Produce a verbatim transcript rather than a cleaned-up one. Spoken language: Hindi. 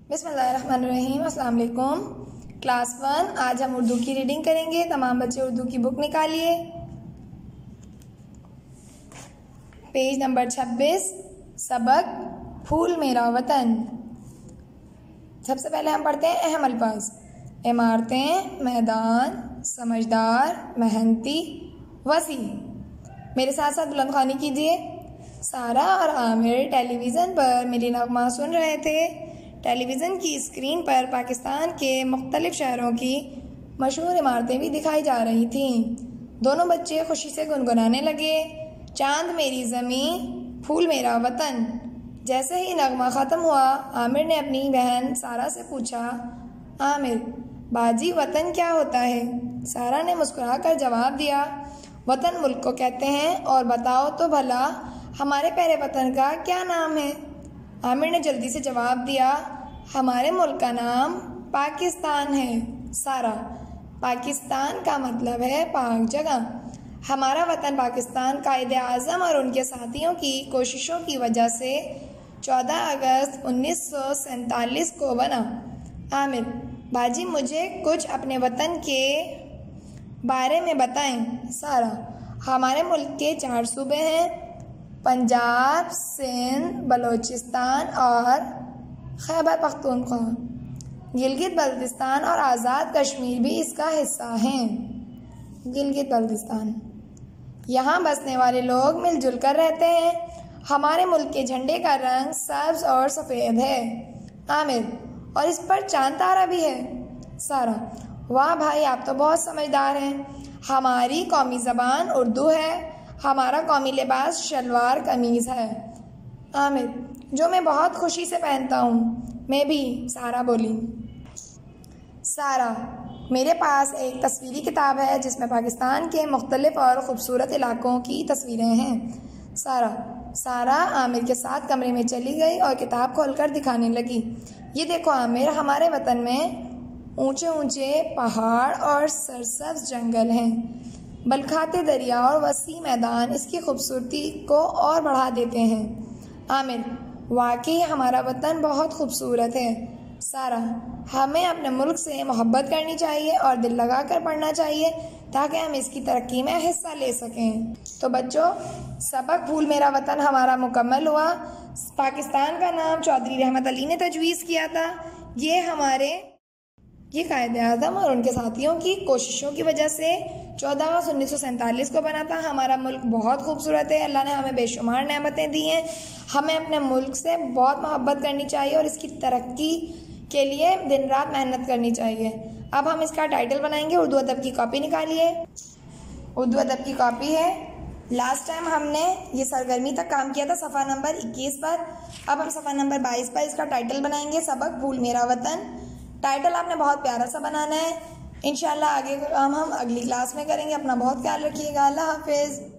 बिस्मिल्लाहिर्रहमानिर्रहीम। अस्सलाम वालेकुम। क्लास वन, आज हम उर्दू की रीडिंग करेंगे। तमाम बच्चे उर्दू की बुक निकालिए। पेज नंबर छब्बीस, सबक फूल मेरा वतन। सबसे पहले हम पढ़ते हैं अहम अल्फाज। इमारतें, मैदान, समझदार, मेहनती, वसी। मेरे साथ साथ बुलंद ख्वानी कीजिए। सारा और आमिर टेलीविज़न पर मेरी नगमा सुन रहे थे। टेलीविज़न की स्क्रीन पर पाकिस्तान के मुख्तलिफ शहरों की मशहूर इमारतें भी दिखाई जा रही थीं। दोनों बच्चे खुशी से गुनगुनाने लगे, चांद मेरी ज़मीं, फूल मेरा वतन। जैसे ही नगमा ख़त्म हुआ, आमिर ने अपनी बहन सारा से पूछा, आमिर बाजी वतन क्या होता है? सारा ने मुस्कुराकर जवाब दिया, वतन मुल्क को कहते हैं, और बताओ तो भला हमारे प्यारे वतन का क्या नाम है? आमिर ने जल्दी से जवाब दिया, हमारे मुल्क का नाम पाकिस्तान है। सारा, पाकिस्तान का मतलब है पाक जगह। हमारा वतन पाकिस्तान कायदे आज़म और उनके साथियों की कोशिशों की वजह से चौदह अगस्त उन्नीस सौ सैंतालीस को बना। आमिर, बाजी मुझे कुछ अपने वतन के बारे में बताएं। सारा, हमारे मुल्क के चार सूबे हैं, पंजाब, सिंध, बलूचिस्तान और खैबर पख्तूनख्वा। गिलगित बल्तिस्तान और आज़ाद कश्मीर भी इसका हिस्सा हैं। गिलगित बल्तिस्तान, यहाँ बसने वाले लोग मिलजुल कर रहते हैं। हमारे मुल्क के झंडे का रंग सब्ज और सफ़ेद है। आमिर, और इस पर चांद तारा भी है। सारा, वाह भाई, आप तो बहुत समझदार हैं। हमारी कौमी ज़बान उर्दू है। हमारा कौमी लिबास शलवार कमीज़ है। आमिर, जो मैं बहुत खुशी से पहनता हूँ। मैं भी, सारा बोली। सारा, मेरे पास एक तस्वीरी किताब है जिसमें पाकिस्तान के मुख्तलिफ और ख़ूबसूरत इलाकों की तस्वीरें हैं। सारा सारा आमिर के साथ कमरे में चली गई और किताब खोलकर दिखाने लगी। ये देखो आमिर, हमारे वतन में ऊंचे ऊंचे पहाड़ और सरसब्ज जंगल हैं। बलखाते दरिया और वसी मैदान इसकी खूबसूरती को और बढ़ा देते हैं। आमिर, वाकई हमारा वतन बहुत खूबसूरत है। सारा, हमें अपने मुल्क से मोहब्बत करनी चाहिए और दिल लगा कर पढ़ना चाहिए ताकि हम इसकी तरक्की में हिस्सा ले सकें। तो बच्चों, सबक फूल मेरा वतन हमारा मुकम्मल हुआ। पाकिस्तान का नाम चौधरी रहमत अली ने तजवीज़ किया था। ये हमारे ये कायदे आज़म और उनके साथियों की कोशिशों की वजह से चौदह अगस्त उन्नीस सौ सैंतालीस को बना था। हमारा मुल्क बहुत खूबसूरत है। अल्लाह ने हमें बेशुमार नेमतें दी हैं। हमें अपने मुल्क से बहुत मोहब्बत करनी चाहिए और इसकी तरक्की के लिए दिन रात मेहनत करनी चाहिए। अब हम इसका टाइटल बनाएंगे। उर्दू अदब की कॉपी निकालिए। उर्दू अदब की कॉपी है। लास्ट टाइम हमने ये सरगर्मी तक काम किया था सफ़ा नंबर इक्कीस पर। अब हम सफ़ा नंबर बाईस पर इसका टाइटल बनाएंगे, सबक फूल मेरा वतन। टाइटल आपने बहुत प्यारा सा बनाना है। इंशाल्लाह आगे काम हम अगली क्लास में करेंगे। अपना बहुत ख्याल रखिएगा। अल्लाह हाफिज़।